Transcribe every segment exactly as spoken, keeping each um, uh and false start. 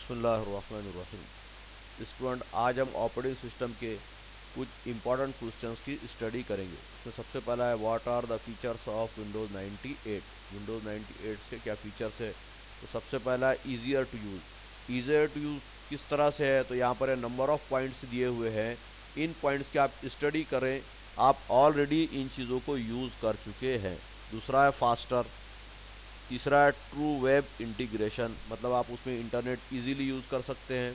बिस्मिल्लाहिर्रहमानिर्रहीम। स्टूडेंट, आज हम ऑपरेटिंग सिस्टम के कुछ इंपॉर्टेंट क्वेश्चंस की स्टडी करेंगे। इसमें सबसे पहला है what are the features of Windows ninety eight. Windows ninety eight के क्या फीचर्स है? तो सबसे पहला easier to use. Easier to use किस तरह से है? तो यहाँ पर नंबर ऑफ पॉइंट्स दिए हुए हैं। इन पॉइंट्स की आप स्टडी करें। आप ऑलरेडी इन चीज़ों को यूज़ कर चुके हैं। दूसरा है फास्टर। तीसरा है ट्रू वेब इंटीग्रेशन, मतलब आप उसमें इंटरनेट इजीली यूज़ कर सकते हैं।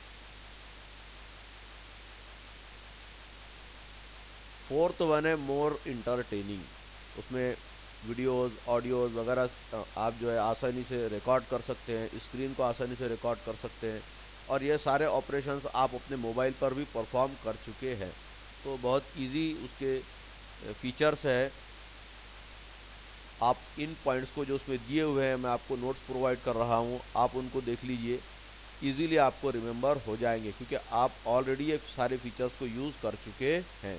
फोर्थ वन है मोर इंटरटेनिंग। उसमें वीडियोस, ऑडियोज वगैरह आप जो है आसानी से रिकॉर्ड कर सकते हैं, स्क्रीन को आसानी से रिकॉर्ड कर सकते हैं, और ये सारे ऑपरेशंस आप अपने मोबाइल पर भी परफॉर्म कर चुके हैं। तो बहुत इजी उसके फीचर्स है। आप इन पॉइंट्स को जो उसमें दिए हुए हैं, मैं आपको नोट्स प्रोवाइड कर रहा हूँ, आप उनको देख लीजिए। इजीली आपको रिमेंबर हो जाएंगे क्योंकि आप ऑलरेडी ये सारे फीचर्स को यूज़ कर चुके हैं।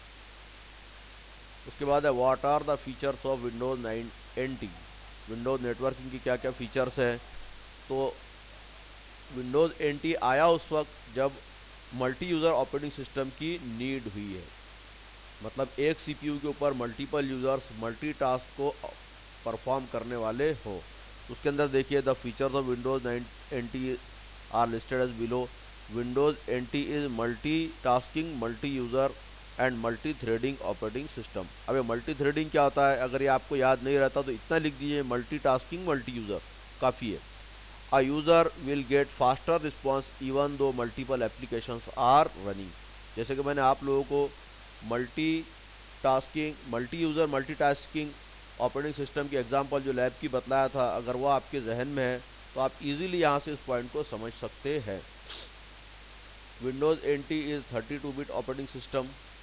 उसके बाद है what are the features of Windows nine N T. Windows networking की क्या क्या फीचर्स हैं? तो विंडोज़ एन टी आया उस वक्त जब मल्टी यूज़र ऑपरेटिंग सिस्टम की नीड हुई है। मतलब एक सीपीयू के ऊपर मल्टीपल यूज़र्स मल्टीटास्क को परफॉर्म करने वाले हो। उसके अंदर देखिए the features of Windows nine N T are listed as below. Windows N T is multitasking, multi user and multithreading operating system. अब ये मल्टी थ्रेडिंग क्या होता है? अगर ये आपको याद नहीं रहता तो इतना लिख दीजिए, मल्टी टास्किंग मल्टी यूज़र काफ़ी है। A user will get faster response even though multiple applications are running. जैसे कि मैंने आप लोगों को multitasking, multi user multitasking operating system की एग्जांपल जो लैब की बतलाया था, अगर वो आपके जहन में है तो आप इजीली यहाँ से इस पॉइंट को समझ सकते हैं। Windows N T is thirty two bit operating system.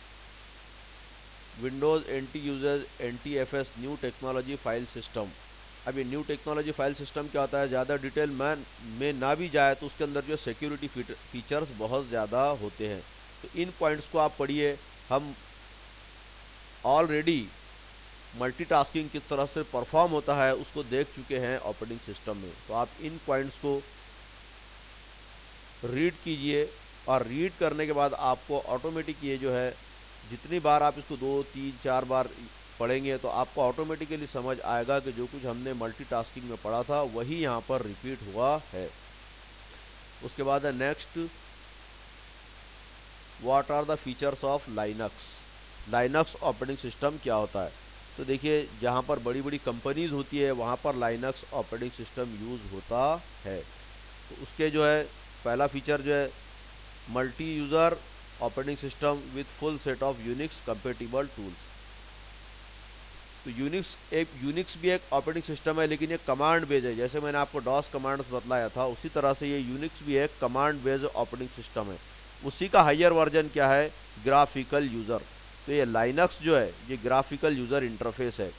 Windows N T uses N T F S new technology file system. अब ये न्यू टेक्नोलॉजी फाइल सिस्टम क्या होता है? ज़्यादा डिटेल में में ना भी जाए तो उसके अंदर जो सिक्योरिटी फीचर्स बहुत ज़्यादा होते हैं। तो इन पॉइंट्स को आप पढ़िए। हम ऑलरेडी मल्टीटास्किंग किस तरह से परफॉर्म होता है उसको देख चुके हैं ऑपरेटिंग सिस्टम में। तो आप इन पॉइंट्स को रीड कीजिए, और रीड करने के बाद आपको ऑटोमेटिक ये जो है, जितनी बार आप इसको दो तीन चार बार पढ़ेंगे तो आपको ऑटोमेटिकली समझ आएगा कि जो कुछ हमने मल्टीटास्किंग में पढ़ा था वही यहाँ पर रिपीट हुआ है। उसके बाद है next, what are the features of Linux. Linux operating system क्या होता है? तो देखिए, जहाँ पर बड़ी बड़ी कंपनीज होती है वहाँ पर लाइनक्स ऑपरेटिंग सिस्टम यूज़ होता है। तो उसके जो है पहला फीचर जो है multi user operating system with full set of Unix compatible tools. तो यूनिक्स एक यूनिक्स भी एक ऑपरेटिंग सिस्टम है, लेकिन ये कमांड बेस्ड है। जैसे मैंने आपको डॉस कमांड्स बतलाया था, उसी तरह से ये यूनिक्स भी एक कमांड बेस्ड ऑपरेटिंग सिस्टम है। उसी का हायर वर्जन क्या है? Graphical user. तो ये लाइनक्स जो है ये ग्राफिकल यूज़र इंटरफेस है।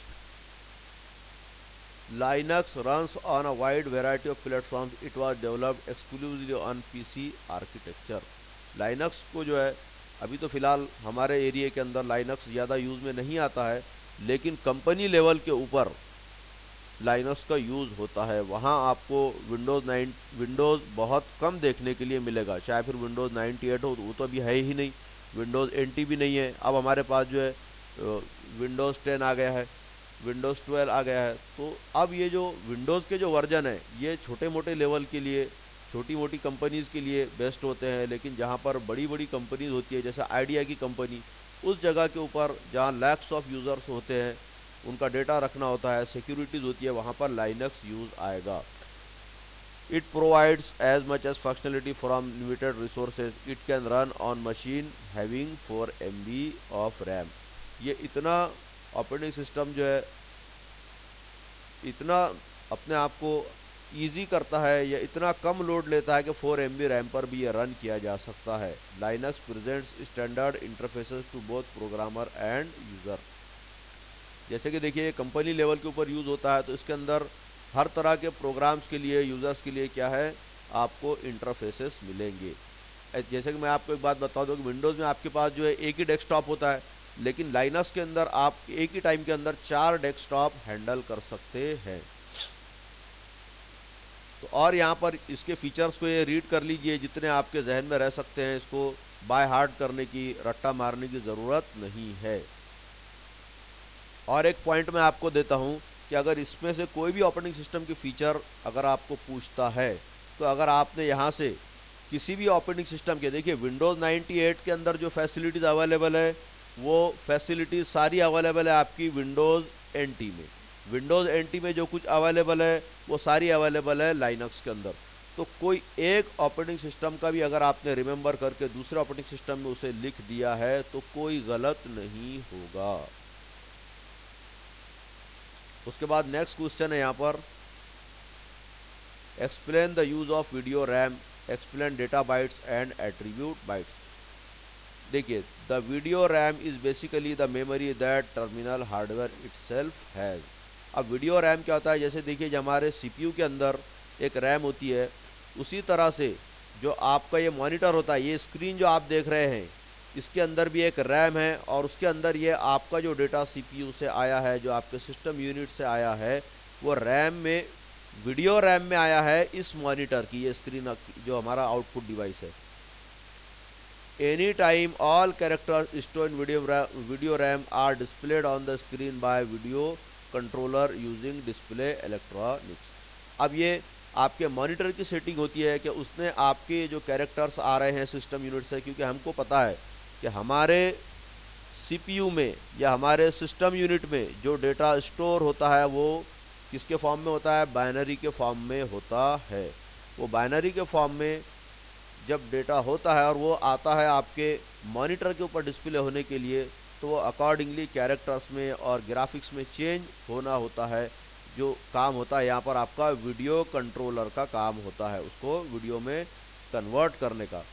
Linux runs on a wide variety of platforms. It was developed exclusively on P C architecture. Linux को जो है अभी तो फ़िलहाल हमारे एरिया के अंदर Linux ज़्यादा यूज़ में नहीं आता है, लेकिन कंपनी लेवल के ऊपर Linux का यूज़ होता है। वहाँ आपको विंडोज़ नाइन विंडोज़ बहुत कम देखने के लिए मिलेगा। चाहे फिर विंडोज़ नाइन्टी एट हो, वो तो अभी है ही नहीं। विंडोज़ एन टी भी नहीं है। अब हमारे पास जो है विंडोज़ टेन आ गया है, विंडोज़ ट्वेल्व आ गया है। तो अब ये जो विंडोज़ के जो वर्जन है ये छोटे मोटे लेवल के लिए, छोटी मोटी कंपनीज़ के लिए बेस्ट होते हैं, लेकिन जहाँ पर बड़ी बड़ी कंपनीज़ होती है, जैसे आइडिया की कंपनी, उस जगह के ऊपर जहाँ लैक्स ऑफ यूज़र्स होते हैं, उनका डेटा रखना होता है, सिक्योरिटीज़ होती है, वहाँ पर लाइनक्स यूज़ आएगा। It provides as much as functionality from limited resources. It can run on machine having four MB बी of RAM. ये इतना ऑपरेटिंग सिस्टम जो है इतना अपने आप को ईजी करता है, या इतना कम लोड लेता है कि फोर एम बी रैम पर भी ये रन किया जा सकता है। Linux presents standard interfaces to both programmer and user. जैसे कि देखिए, कंपनी लेवल के ऊपर यूज़ होता है, तो इसके अंदर हर तरह के प्रोग्राम्स के लिए, यूज़र्स के लिए क्या है, आपको इंटरफेसेस मिलेंगे। जैसे कि मैं आपको एक बात बता दूं कि विंडोज़ में आपके पास जो है एक ही डेस्कटॉप होता है, लेकिन लाइनक्स के अंदर आप एक ही टाइम के अंदर चार डेस्कटॉप हैंडल कर सकते हैं। तो और यहाँ पर इसके फीचर्स को ये रीड कर लीजिए, जितने आपके जहन में रह सकते हैं, इसको बाय हार्ट करने की, रट्टा मारने की ज़रूरत नहीं है। और एक पॉइंट मैं आपको देता हूँ कि अगर इसमें से कोई भी ऑपरेटिंग सिस्टम की फ़ीचर अगर आपको पूछता है, तो अगर आपने यहाँ से किसी भी ऑपरेटिंग सिस्टम के, देखिए विंडोज़ नाइन्टी एट के अंदर जो फैसिलिटीज़ अवेलेबल है वो फैसिलिटीज़ सारी अवेलेबल है आपकी विंडोज़ एन टी में। विंडोज़ एन टी में जो कुछ अवेलेबल है वो सारी अवेलेबल है लाइनक्स के अंदर। तो कोई एक ऑपरेटिंग सिस्टम का भी अगर आपने रिमेंबर करके दूसरे ऑपरेटिंग सिस्टम में उसे लिख दिया है तो कोई गलत नहीं होगा। उसके बाद नेक्स्ट क्वेश्चन है यहाँ पर, explain the use of video RAM, explain data bytes and attribute bytes. देखिए, the video RAM is basically the memory that terminal hardware itself has. अब वीडियो रैम क्या होता है, जैसे देखिए जो हमारे सीपीयू के अंदर एक रैम होती है, उसी तरह से जो आपका ये मॉनिटर होता है, ये स्क्रीन जो आप देख रहे हैं, इसके अंदर भी एक रैम है और उसके अंदर ये आपका जो डेटा सीपीयू से आया है, जो आपके सिस्टम यूनिट से आया है, वो रैम में, वीडियो रैम में आया है इस मॉनिटर की, ये स्क्रीन जो हमारा आउटपुट डिवाइस है। Any time all characters stored in video video RAM are displayed on the screen by video controller using display electronics. अब ये आपके मॉनिटर की सेटिंग होती है कि उसने आपके जो कैरेक्टर्स आ रहे हैं सिस्टम यूनिट से, क्योंकि हमको पता है कि हमारे सीपीयू में या हमारे सिस्टम यूनिट में जो डेटा स्टोर होता है वो किसके फॉर्म में होता है, बाइनरी के फॉर्म में होता है। वो बाइनरी के फॉर्म में जब डेटा होता है और वो आता है आपके मॉनिटर के ऊपर डिस्प्ले होने के लिए, तो वो अकॉर्डिंगली कैरेक्टर्स में और ग्राफिक्स में चेंज होना होता है। जो काम होता है यहाँ पर आपका वीडियो कंट्रोलर का काम होता है, उसको वीडियो में कन्वर्ट करने का।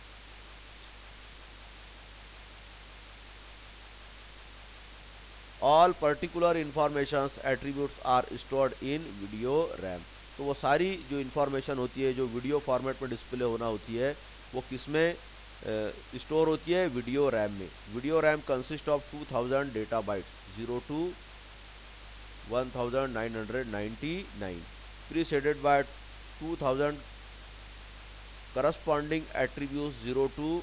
All particular informations attributes are stored in video RAM. तो वो सारी जो इन्फॉर्मेशन होती है जो वीडियो फॉर्मेट में डिस्प्ले होना होती है, वो किस में स्टोर होती है, वीडियो रैम में। Video RAM consist of two thousand data bytes, zero to one thousand nine hundred ninety nine, preceded by two thousand corresponding attributes zero to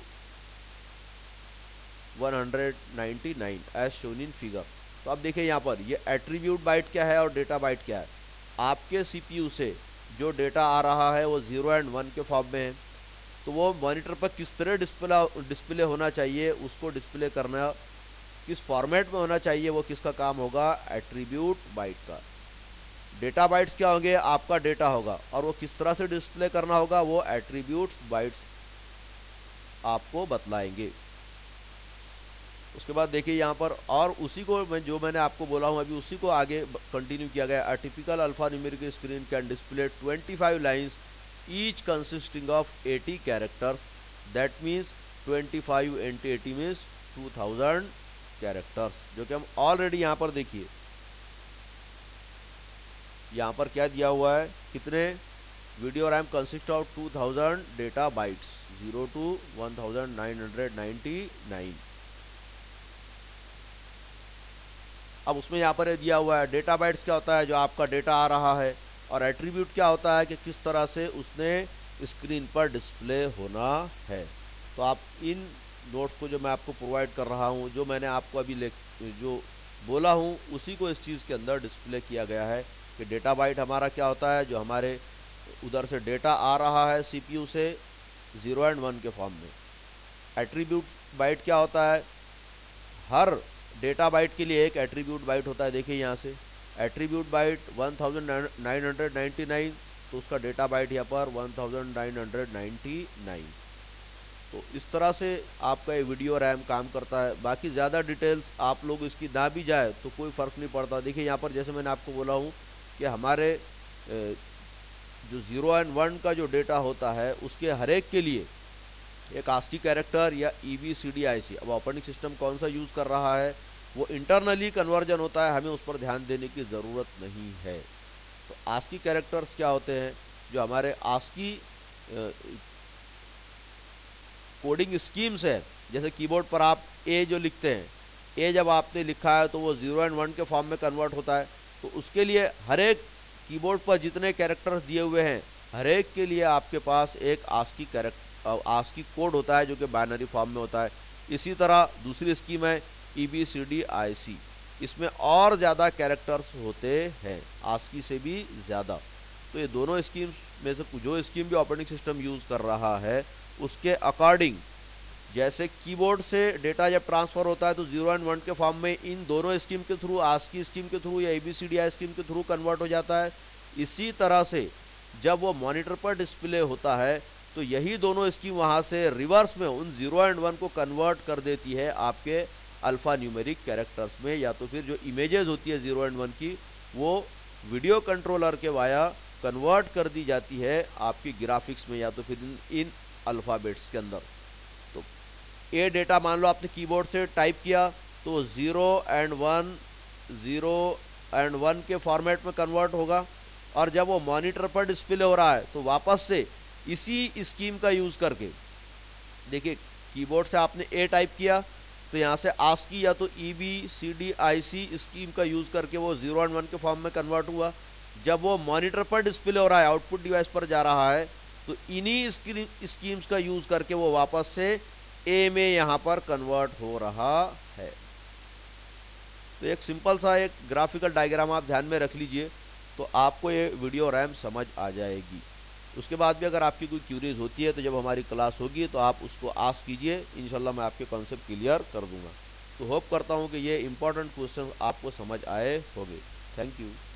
one hundred ninety nine as shown in figure. तो अब देखिए यहाँ पर ये attribute बाइट क्या है और डेटा बाइट क्या है। आपके सीपीयू से जो डेटा आ रहा है वो जीरो एंड वन के फॉर्म में है, तो वो मॉनिटर पर किस तरह डिस्प्ले डिस्प्ले होना चाहिए, उसको डिस्प्ले करना किस फॉर्मेट में होना चाहिए, वो किसका काम होगा, एट्रीब्यूट बाइट का। डेटा बाइट्स क्या होंगे, आपका डेटा होगा और वो किस तरह से डिस्प्ले करना होगा, वो एट्रीब्यूट बाइट्स आपको बतलाएंगे। उसके बाद देखिए यहाँ पर, और उसी को मैं जो मैंने आपको बोला हूँ अभी उसी को आगे कंटिन्यू किया गया। A typical alpha numeric screen can display twenty five lines each consisting of eighty characters, that means twenty five into eighty means two thousand characters, जो कि हम ऑलरेडी यहाँ पर देखिए यहाँ पर क्या दिया हुआ है, कितने, video RAM consist of two thousand data bytes, zero to one thousand nine hundred ninety nine. अब उसमें यहाँ पर दिया हुआ है डेटा बाइट्स क्या होता है, जो आपका डेटा आ रहा है, और एट्रीब्यूट क्या होता है कि किस तरह से उसने स्क्रीन पर डिस्प्ले होना है। तो आप इन नोट्स को जो मैं आपको प्रोवाइड कर रहा हूँ, जो मैंने आपको अभी ले जो बोला हूँ उसी को इस चीज़ के अंदर डिस्प्ले किया गया है कि डेटा बाइट हमारा क्या होता है, जो हमारे उधर से डेटा आ रहा है सीपीयू से ज़ीरो एंड वन के फॉर्म में। एट्रीब्यूट बाइट क्या होता है, हर डेटा बाइट के लिए एक एट्रीब्यूट बाइट होता है। देखिए यहाँ से attribute byte one thousand nine hundred ninety nine, तो उसका डेटा बाइट यहाँ पर one thousand nine hundred ninety nine. तो इस तरह से आपका ये वीडियो रैम काम करता है। बाकी ज़्यादा डिटेल्स आप लोग इसकी ना भी जाए तो कोई फ़र्क नहीं पड़ता। देखिए यहाँ पर जैसे मैंने आपको बोला हूँ कि हमारे जो ज़ीरो एंड वन का जो डेटा होता है उसके हर एक के लिए एक आस्की कैरेक्टर या ई बी सी डी आई सी, अब ऑपरेटिंग सिस्टम कौन सा यूज़ कर रहा है वो इंटरनली कन्वर्जन होता है, हमें उस पर ध्यान देने की ज़रूरत नहीं है। तो आस्की कैरेक्टर्स क्या होते हैं, जो हमारे आस्की कोडिंग स्कीम्स है। जैसे कीबोर्ड पर आप ए जो लिखते हैं, ए जब आपने लिखा है तो वो ज़ीरो एंड वन के फॉर्म में कन्वर्ट होता है। तो उसके लिए हर एक कीबोर्ड पर जितने कैरेक्टर्स दिए हुए हैं हर एक के लिए आपके पास एक आस्की कैरेक्टर आस्की कोड होता है जो कि बाइनरी फॉर्म में होता है। इसी तरह दूसरी स्कीम है ई बी सी डी आई सी, इसमें और ज़्यादा कैरेक्टर्स होते हैं, आस्की से भी ज़्यादा। तो ये दोनों स्कीम्स में से जो स्कीम भी ऑपरेटिंग सिस्टम यूज़ कर रहा है उसके अकॉर्डिंग, जैसे कीबोर्ड से डेटा जब ट्रांसफ़र होता है तो जीरो एंड वन के फॉर्म में इन दोनों स्कीम के थ्रू, आस्की स्कीम के थ्रू या A B C D I scheme के थ्रू कन्वर्ट हो जाता है। इसी तरह से जब वो मॉनिटर पर डिस्प्ले होता है तो यही दोनों स्कीम वहाँ से रिवर्स में उन जीरो एंड वन को कन्वर्ट कर देती है आपके अल्फ़ा न्यूमेरिक कैरेक्टर्स में, या तो फिर जो इमेजेस होती है जीरो एंड वन की वो वीडियो कंट्रोलर के वाया कन्वर्ट कर दी जाती है आपकी ग्राफिक्स में या तो फिर इन, इन अल्फ़ाबेट्स के अंदर। तो ये डेटा मान लो आपने कीबोर्ड से टाइप किया तो zero and one, zero and one के फॉर्मेट में कन्वर्ट होगा, और जब वो मॉनिटर पर डिस्प्ले हो रहा है तो वापस से इसी स्कीम का यूज़ करके, देखिए कीबोर्ड से आपने ए टाइप किया तो यहाँ से आस्की या तो ई बी सी डी आई सी स्कीम का यूज़ करके वो जीरो एंड वन के फॉर्म में कन्वर्ट हुआ। जब वो मॉनिटर पर डिस्प्ले हो रहा है, आउटपुट डिवाइस पर जा रहा है, तो इन्हीं स्कीम्स का यूज़ करके वो वापस से ए में यहाँ पर कन्वर्ट हो रहा है। तो एक सिंपल सा एक ग्राफिकल डायग्राम आप ध्यान में रख लीजिए तो आपको ये वीडियो रैम समझ आ जाएगी। उसके बाद भी अगर आपकी कोई क्यूरीज होती है तो जब हमारी क्लास होगी तो आप उसको आस्क कीजिए, इंशाल्लाह मैं आपके कॉन्सेप्ट क्लियर कर दूंगा। तो होप करता हूँ कि ये इंपॉर्टेंट क्वेश्चन आपको समझ आए होंगे। Thank you.